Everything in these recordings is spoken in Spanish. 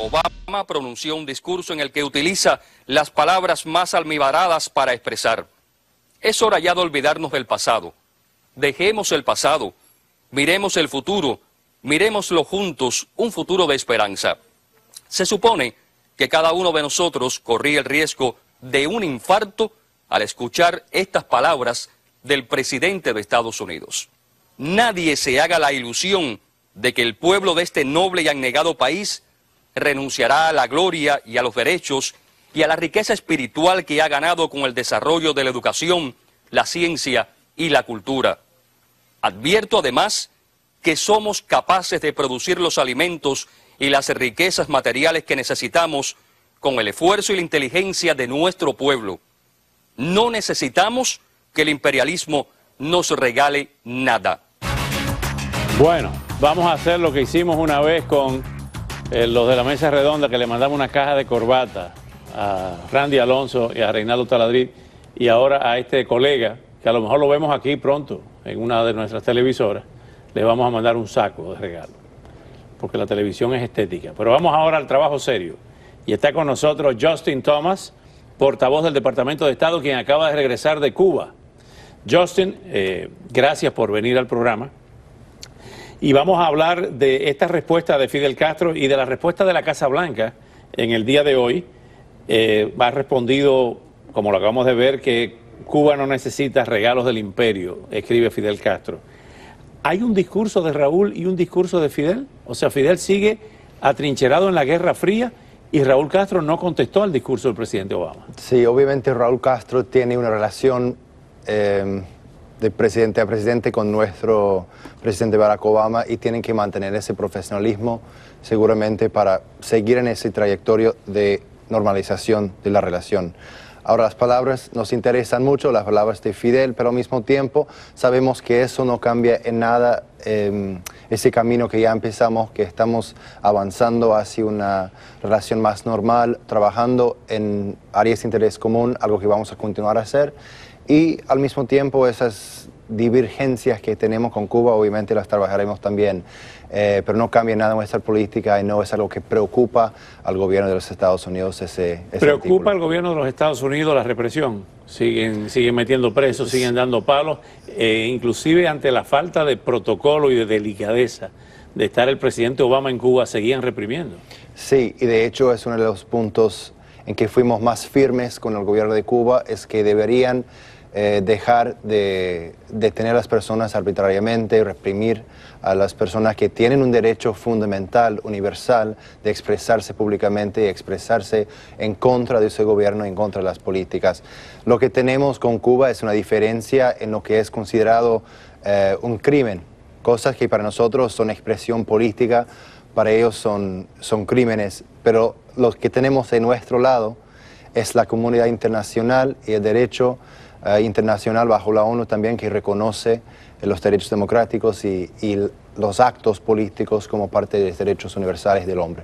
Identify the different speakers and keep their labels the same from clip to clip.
Speaker 1: Obama pronunció un discurso en el que utiliza las palabras más almibaradas para expresar: es hora ya de olvidarnos del pasado. Dejemos el pasado, miremos el futuro, miremoslo juntos, un futuro de esperanza. Se supone que cada uno de nosotros corría el riesgo de un infarto al escuchar estas palabras del presidente de Estados Unidos. Nadie se haga la ilusión de que el pueblo de este noble y abnegado país renunciará a la gloria y a los derechos y a la riqueza espiritual que ha ganado con el desarrollo de la educación, la ciencia y la cultura. Advierto además que somos capaces de producir los alimentos y las riquezas materiales que necesitamos con el esfuerzo y la inteligencia de nuestro pueblo. No necesitamos que el imperialismo nos regale nada.
Speaker 2: Bueno, vamos a hacer lo que hicimos una vez con los de la mesa redonda, que le mandamos una caja de corbata a Randy Alonso y a Reinaldo Taladrid, y ahora a este colega, que a lo mejor lo vemos aquí pronto en una de nuestras televisoras, le vamos a mandar un saco de regalo, porque la televisión es estética. Pero vamos ahora al trabajo serio. Y está con nosotros Justin Thomas, portavoz del Departamento de Estado, quien acaba de regresar de Cuba. Justin, gracias por venir al programa. Y vamos a hablar de esta respuesta de Fidel Castro y de la respuesta de la Casa Blanca en el día de hoy. Ha respondido, como lo acabamos de ver, que Cuba no necesita regalos del imperio, escribe Fidel Castro. ¿Hay un discurso de Raúl y un discurso de Fidel? O sea, Fidel sigue atrincherado en la Guerra Fría y Raúl Castro no contestó al discurso del presidente Obama.
Speaker 3: Sí, obviamente Raúl Castro tiene una relación de presidente a presidente con nuestro presidente Barack Obama y tienen que mantener ese profesionalismo seguramente para seguir en ese trayectoria de normalización de la relación. Ahora, las palabras nos interesan mucho, las palabras de Fidel, pero al mismo tiempo sabemos que eso no cambia en nada ese camino que ya empezamos, que estamos avanzando hacia una relación más normal, trabajando en áreas de interés común, algo que vamos a continuar a hacer. Y al mismo tiempo esas divergencias que tenemos con Cuba, obviamente las trabajaremos también, pero no cambia nada nuestra política y no es algo que preocupa al gobierno de los Estados Unidos.
Speaker 2: ¿Preocupa al gobierno de los Estados Unidos la represión? Siguen metiendo presos, siguen dando palos, inclusive ante la falta de protocolo y de delicadeza de estar el presidente Obama en Cuba, seguían reprimiendo. Sí, y de hecho es uno de los puntos en que fuimos más firmes con el gobierno de Cuba, es que deberían dejar de detener a las personas arbitrariamente, reprimir a las personas que tienen un derecho fundamental, universal, de expresarse públicamente y expresarse en contra de ese gobierno, en contra de las políticas. Lo que tenemos con Cuba es una diferencia en lo que es considerado un crimen, cosas que para nosotros son expresión política, para ellos son crímenes, pero lo que tenemos de nuestro lado es la comunidad internacional y el derecho internacional bajo la ONU también, que reconoce los derechos democráticos y los actos políticos como parte de los derechos universales del hombre.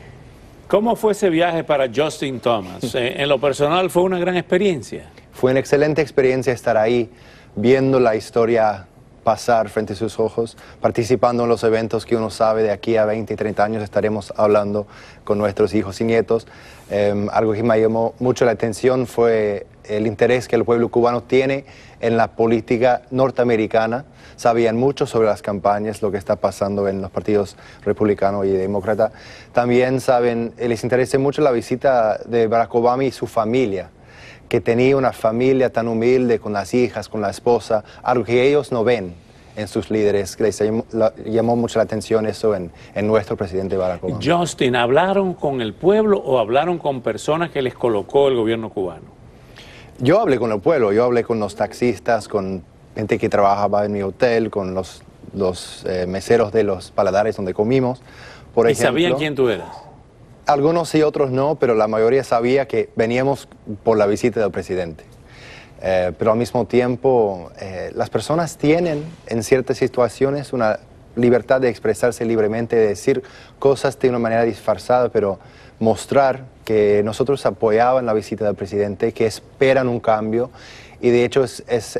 Speaker 2: ¿Cómo fue ese viaje para Justin Thomas? En lo personal, ¿fue una gran experiencia? Fue una excelente experiencia estar ahí, viendo la historia pasar frente a sus ojos, participando en los eventos que uno sabe de aquí a 20 y 30 años estaremos hablando con nuestros hijos y nietos. Algo que me llamó mucho la atención fue el interés que el pueblo cubano tiene en la política norteamericana. Sabían mucho sobre las campañas, lo que está pasando en los partidos republicano y demócrata. También saben, les interesa mucho la visita de Barack Obama y su familia, que tenía una familia tan humilde, con las hijas, con la esposa, algo que ellos no ven en sus líderes, que les llamó mucho la atención eso en nuestro presidente Barack Obama. Justin, ¿hablaron con el pueblo o hablaron con personas que les colocó el gobierno cubano? Yo hablé con el pueblo, yo hablé con los taxistas, con gente que trabajaba en mi hotel, con los meseros de los paladares donde comimos, por ejemplo. ¿Y sabían quién tú eras? Algunos sí, otros no, pero la mayoría sabía que veníamos por la visita del presidente. Pero al mismo tiempo, las personas tienen en ciertas situaciones una libertad de expresarse libremente, de decir cosas de una manera disfrazada, pero mostrar que nosotros apoyaban la visita del presidente, que esperan un cambio, y de hecho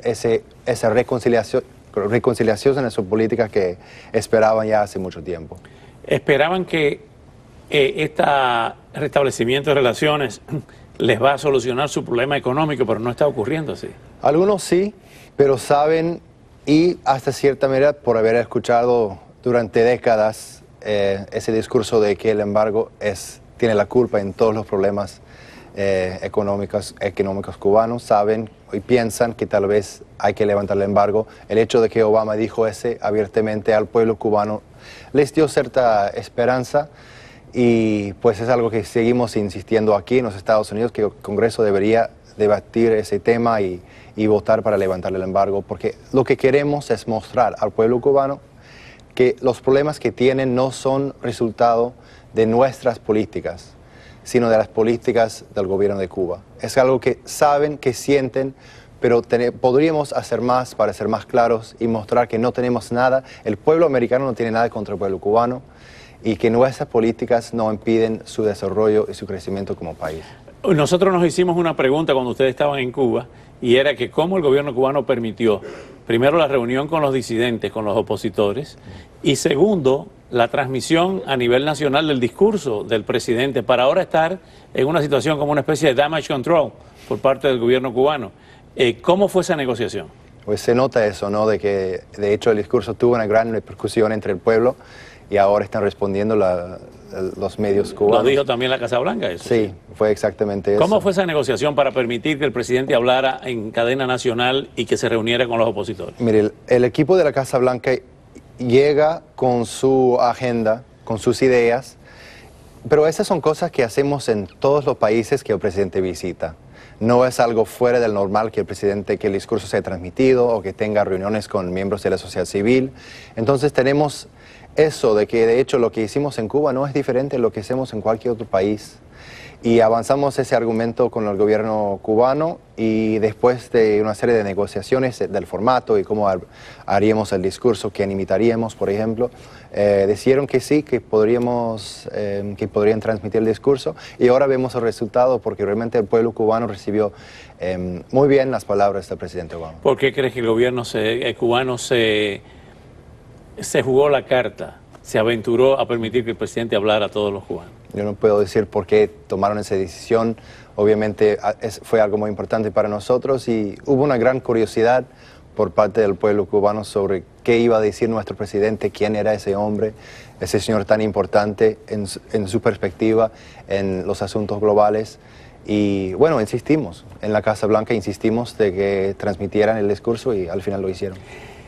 Speaker 2: esa reconciliación en su política que esperaban ya hace mucho tiempo. Esperaban que este restablecimiento de relaciones les va a solucionar su problema económico, pero no está ocurriendo así.
Speaker 3: Algunos sí, pero saben, y hasta cierta manera, por haber escuchado durante décadas ese discurso de que el embargo tiene la culpa en todos los problemas económicos cubanos, saben y piensan que tal vez hay que levantar el embargo. El hecho de que Obama dijo abiertamente al pueblo cubano les dio cierta esperanza, y pues es algo que seguimos insistiendo aquí en los Estados Unidos, que el Congreso debería debatir ese tema y votar para levantar el embargo, porque lo que queremos es mostrar al pueblo cubano que los problemas que tienen no son resultado de nuestras políticas, sino de las políticas del gobierno de Cuba. Es algo que saben, que sienten, pero podríamos hacer más para ser más claros y mostrar que no tenemos nada, el pueblo americano no tiene nada contra el pueblo cubano, y que nuestras políticas no impiden su desarrollo y su crecimiento como país.
Speaker 2: Nosotros nos hicimos una pregunta cuando ustedes estaban en Cuba, y era que cómo el gobierno cubano permitió, primero, la reunión con los disidentes, con los opositores, y segundo, la transmisión a nivel nacional del discurso del presidente, para ahora estar en una situación como una especie de damage control por parte del gobierno cubano. ¿Cómo fue esa negociación?
Speaker 3: Pues se nota eso, ¿no? De que de hecho el discurso tuvo una gran repercusión entre el pueblo, y ahora están respondiendo los medios cubanos.
Speaker 2: Lo dijo también la Casa Blanca eso.
Speaker 3: Sí, fue exactamente eso.
Speaker 2: ¿Cómo fue esa negociación para permitir que el presidente hablara en cadena nacional y que se reuniera con los opositores?
Speaker 3: Mire, el equipo de la Casa Blanca llega con su agenda, con sus ideas, pero esas son cosas que hacemos en todos los países que el presidente visita. No es algo fuera del normal que el discurso sea transmitido o que tenga reuniones con miembros de la sociedad civil. Entonces tenemos eso de que de hecho lo que hicimos en Cuba no es diferente de lo que hacemos en cualquier otro país. Y avanzamos ese argumento con el gobierno cubano, y después de una serie de negociaciones del formato y cómo haríamos el discurso, quién imitaríamos, por ejemplo, decidieron que sí, que podrían transmitir el discurso, y ahora vemos el resultado, porque realmente el pueblo cubano recibió muy bien las palabras del presidente Obama.
Speaker 2: ¿Por qué crees que el gobierno cubano se jugó la carta, se aventuró a permitir que el presidente hablara a todos los cubanos?
Speaker 3: Yo no puedo decir por qué tomaron esa decisión. Obviamente fue algo muy importante para nosotros, y hubo una gran curiosidad por parte del pueblo cubano sobre qué iba a decir nuestro presidente, quién era ese hombre, ese señor tan importante en su perspectiva en los asuntos globales. Y bueno, insistimos en la Casa Blanca, insistimos de que transmitieran el discurso, y al final lo hicieron.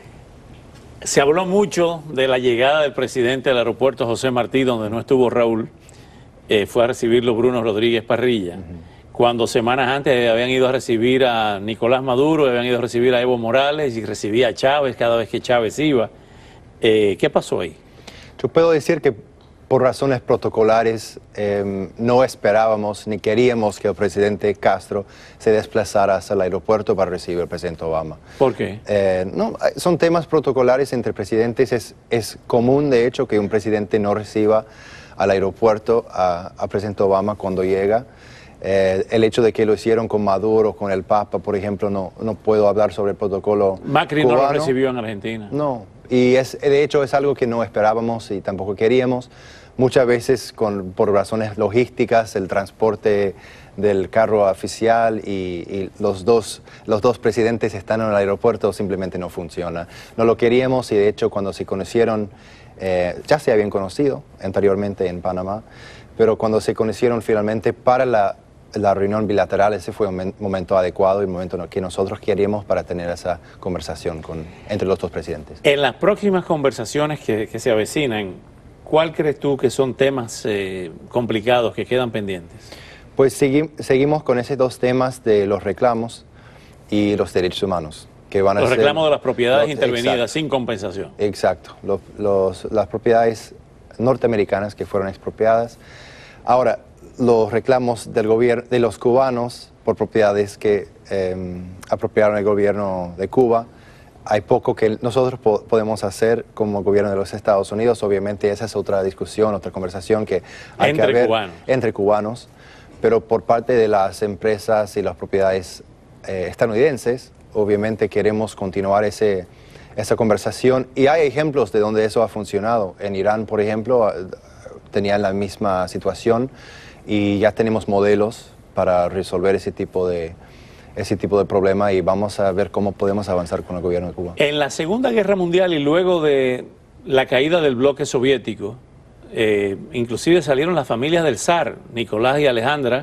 Speaker 2: Se habló mucho de la llegada del presidente al aeropuerto José Martí, donde no estuvo Raúl. Fue a recibirlo Bruno Rodríguez Parrilla, cuando semanas antes habían ido a recibir a Nicolás Maduro, habían ido a recibir a Evo Morales y recibía a Chávez cada vez que Chávez iba. ¿Qué pasó ahí?
Speaker 3: Yo puedo decir que por razones protocolares no esperábamos ni queríamos que el presidente Castro se desplazara hasta el aeropuerto para recibir al presidente Obama.
Speaker 2: ¿Por qué?
Speaker 3: No, son temas protocolares entre presidentes. Es común, de hecho, que un presidente no reciba al aeropuerto a presidente Obama cuando llega. El hecho de que lo hicieron con Maduro, con el Papa, por ejemplo, no puedo hablar sobre el protocolo
Speaker 2: Macri
Speaker 3: cubano.
Speaker 2: No lo recibió en Argentina.
Speaker 3: No, y de hecho es algo que no esperábamos y tampoco queríamos. Muchas veces por razones logísticas, el transporte del carro oficial y los dos presidentes están en el aeropuerto simplemente no funciona. No lo queríamos, y de hecho cuando se conocieron, ya se habían conocido anteriormente en Panamá, pero cuando se conocieron finalmente para la reunión bilateral, ese fue un momento adecuado y un momento que nosotros queríamos para tener esa conversación entre los dos presidentes.
Speaker 2: En las próximas conversaciones que se avecinan, ¿cuál crees tú que son temas complicados que quedan pendientes?
Speaker 3: Pues seguimos con esos dos temas de los reclamos y los derechos humanos. Que van a
Speaker 2: los
Speaker 3: ser
Speaker 2: reclamos de las propiedades intervenidas,
Speaker 3: exacto,
Speaker 2: sin compensación.
Speaker 3: Exacto, las propiedades norteamericanas que fueron expropiadas. Ahora, los reclamos del gobierno, de los cubanos por propiedades que apropiaron el gobierno de Cuba, hay poco que nosotros podemos hacer como gobierno de los Estados Unidos. Obviamente esa es otra discusión, otra conversación que hay que haber entre cubanos, pero por parte de las empresas y las propiedades estadounidenses, obviamente queremos continuar esa conversación, y hay ejemplos de donde eso ha funcionado. En Irán, por ejemplo, tenían la misma situación y ya tenemos modelos para resolver ese tipo de problema y vamos a ver cómo podemos avanzar con el gobierno de Cuba.
Speaker 2: En la Segunda Guerra Mundial y luego de la caída del bloque soviético, inclusive salieron las familias del zar, Nicolás y Alejandra,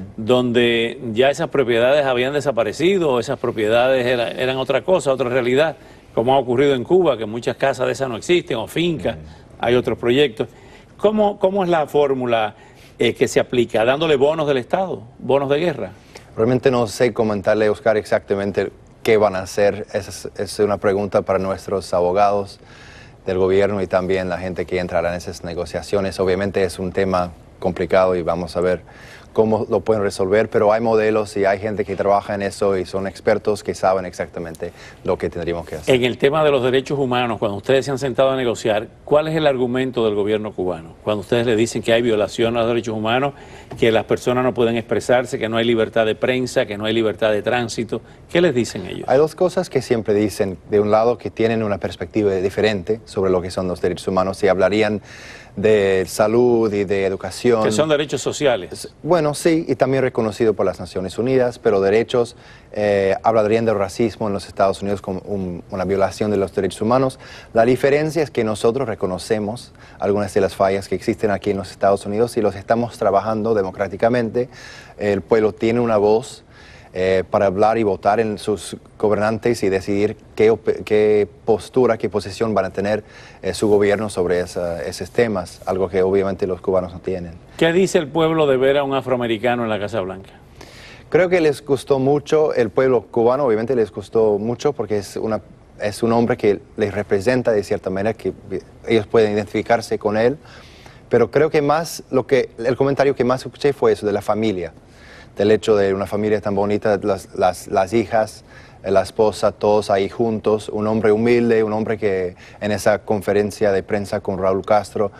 Speaker 2: donde ya esas propiedades habían desaparecido, esas propiedades eran otra cosa, otra realidad, como ha ocurrido en Cuba, que muchas casas de esas no existen, o fincas, hay otros proyectos. ¿Cómo es la fórmula que se aplica? ¿Dándole bonos del Estado, bonos de guerra?
Speaker 3: Realmente no sé comentarle, Oscar, exactamente qué van a hacer. Es una pregunta para nuestros abogados del gobierno y también la gente que entrará en esas negociaciones. Obviamente es un tema complicado y vamos a ver cómo lo pueden resolver, pero hay modelos y hay gente que trabaja en eso y son expertos que saben exactamente lo que tendríamos que hacer.
Speaker 2: En el tema de los derechos humanos, cuando ustedes se han sentado a negociar, ¿cuál es el argumento del gobierno cubano? Cuando ustedes le dicen que hay violación a los derechos humanos, que las personas no pueden expresarse, que no hay libertad de prensa, que no hay libertad de tránsito, ¿qué les dicen ellos?
Speaker 3: Hay dos cosas que siempre dicen. De un lado, que tienen una perspectiva diferente sobre lo que son los derechos humanos y hablarían de salud y de educación.
Speaker 2: Que son derechos sociales.
Speaker 3: Bueno, sí, y también reconocido por las Naciones Unidas, pero derechos, hablarían del racismo en los Estados Unidos como una violación de los derechos humanos. La diferencia es que nosotros reconocemos algunas de las fallas que existen aquí en los Estados Unidos y los estamos trabajando democráticamente. El pueblo tiene una voz para hablar y votar en sus gobernantes y decidir qué postura, qué posición van a tener su gobierno sobre esos temas, algo que obviamente los cubanos no tienen.
Speaker 2: ¿Qué dice el pueblo de ver a un afroamericano en la Casa Blanca?
Speaker 3: Creo que les gustó mucho, el pueblo cubano obviamente les gustó mucho porque es un hombre que les representa de cierta manera, que ellos pueden identificarse con él, pero creo que el comentario que más escuché fue eso de la familia. Del hecho de una familia tan bonita, las hijas, la esposa, todos ahí juntos, un hombre humilde, un hombre que en esa conferencia de prensa con Raúl Castro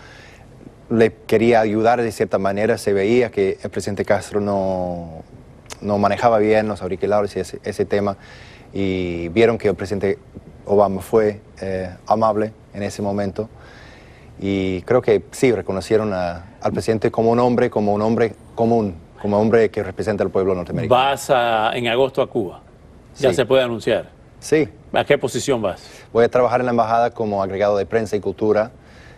Speaker 3: le quería ayudar de cierta manera. Se veía que el presidente Castro no manejaba bien los auriculares y ese tema, y vieron que el presidente Obama fue amable en ese momento, y creo que sí, reconocieron al presidente como un hombre común, como hombre que representa al pueblo norteamericano.
Speaker 2: ¿Vas en agosto a Cuba? ¿Ya
Speaker 3: Sí.
Speaker 2: se puede anunciar?
Speaker 3: Sí.
Speaker 2: ¿A qué posición vas?
Speaker 3: Voy a trabajar en la embajada como agregado de prensa y cultura,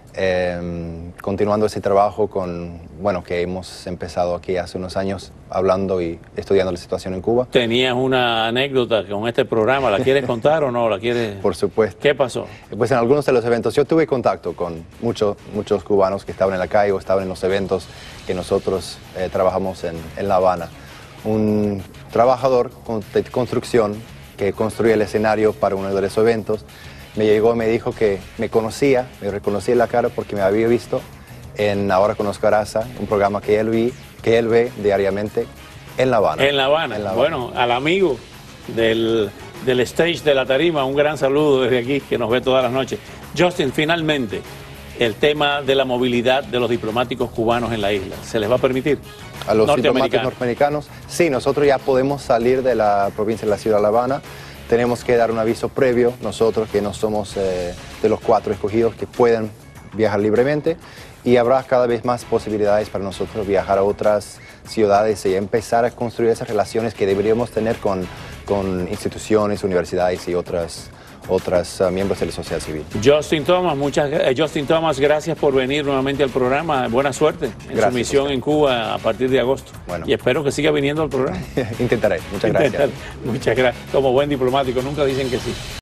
Speaker 3: continuando ese trabajo que hemos empezado aquí hace unos años, hablando y estudiando la situación en Cuba.
Speaker 2: Tenías una anécdota con este programa, ¿la quieres contar o no? ¿La quieres?
Speaker 3: Por supuesto.
Speaker 2: ¿Qué pasó?
Speaker 3: Pues en algunos de los eventos yo tuve contacto con muchos cubanos que estaban en la calle o estaban en los eventos que nosotros trabajamos en La Habana. Un trabajador de construcción que construía el escenario para uno de los eventos me llegó y me dijo que me reconocía la cara porque me había visto en Ahora Conozco a Raza, un programa que él ve diariamente en La Habana.
Speaker 2: En La Habana. Bueno, al amigo del stage de la tarima, un gran saludo desde aquí, que nos ve todas las noches. Justin, finalmente, el tema de la movilidad de los diplomáticos cubanos en la isla, ¿se les va a permitir?
Speaker 3: A los diplomáticos norteamericanos, sí, nosotros ya podemos salir de la provincia de la ciudad de La Habana. Tenemos que dar un aviso previo, nosotros que no somos de los 4 escogidos que pueden viajar libremente, y habrá cada vez más posibilidades para nosotros viajar a otras ciudades y empezar a construir esas relaciones que deberíamos tener con instituciones, universidades y otras miembros de la sociedad civil.
Speaker 2: Justin Thomas, gracias por venir nuevamente al programa. Buena suerte en su misión en Cuba a partir de agosto.
Speaker 3: Bueno.
Speaker 2: Y espero que siga viniendo al programa.
Speaker 3: Intentaré. Muchas gracias.
Speaker 2: Muchas gracias. Como buen diplomático, nunca dicen que sí.